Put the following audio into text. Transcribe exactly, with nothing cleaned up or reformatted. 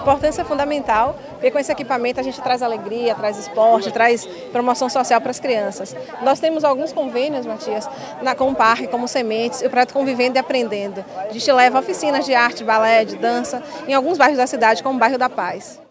importância é fundamental, porque com esse equipamento a gente traz alegria, traz esporte, traz promoção social para as crianças. Nós temos alguns convênios, Matias, na, com o parque, como Sementes, e o projeto Convivendo e Aprendendo. A gente leva oficinas de arte, balé, de dança, em alguns bairros da cidade, como o bairro da Paz.